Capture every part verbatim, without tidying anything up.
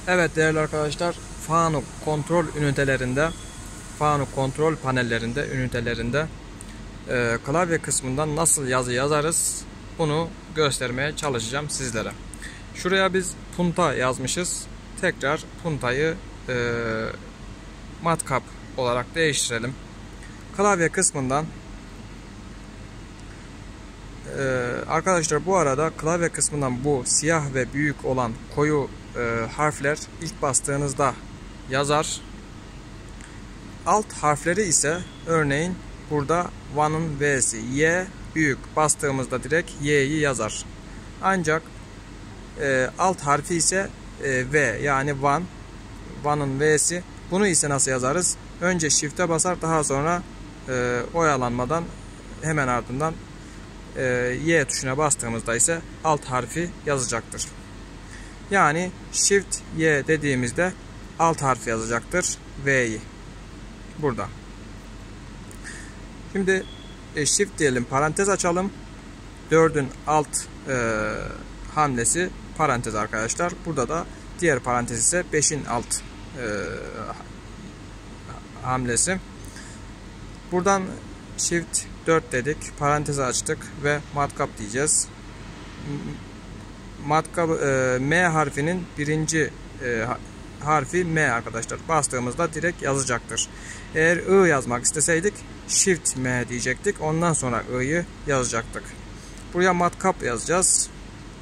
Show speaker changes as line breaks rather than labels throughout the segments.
Evet değerli arkadaşlar, Fanuc kontrol ünitelerinde, Fanuc kontrol panellerinde, ünitelerinde e, klavye kısmından nasıl yazı yazarız bunu göstermeye çalışacağım sizlere. Şuraya biz punta yazmışız. Tekrar puntayı e, matkap olarak değiştirelim. Klavye kısmından e, arkadaşlar bu arada klavye kısmından bu siyah ve büyük olan koyu e, harfler ilk bastığınızda yazar. Alt harfleri ise örneğin burada one'ın V'si Y büyük bastığımızda direkt Y'yi yazar. Ancak e, alt harfi ise e, V yani one, one'ın V'si. Bunu ise nasıl yazarız? Önce shift'e basar, daha sonra e, oyalanmadan hemen ardından e, Y tuşuna bastığımızda ise alt harfi yazacaktır. Yani shift Y dediğimizde alt harfi yazacaktır V'yi. Burada. Şimdi e, shift diyelim, parantez açalım. dördün alt e, hamlesi parantez arkadaşlar. Burada da diğer parantez ise beşin alt e, hamlesi. Buradan shift dört dedik. Parantezi açtık ve matkap diyeceğiz. Matkap e, M harfinin birinci e, harfi M arkadaşlar. Bastığımızda direkt yazacaktır. Eğer I yazmak isteseydik shift M diyecektik. Ondan sonra I'yi yazacaktık. Buraya matkap yazacağız.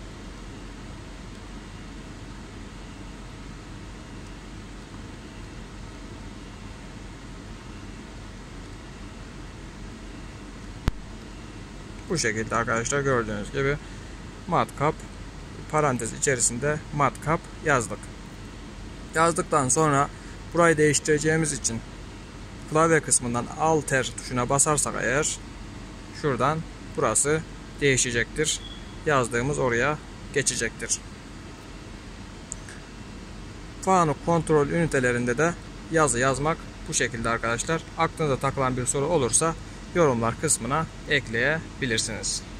Bu şekilde arkadaşlar, gördüğünüz gibi matkap parantez içerisinde matkap yazdık. Yazdıktan sonra burayı değiştireceğimiz için klavye kısmından Alter tuşuna basarsak eğer şuradan burası değişecektir. Yazdığımız oraya geçecektir. Fanuc kontrol ünitelerinde de yazı yazmak bu şekilde arkadaşlar. Aklınıza takılan bir soru olursa yorumlar kısmına ekleyebilirsiniz.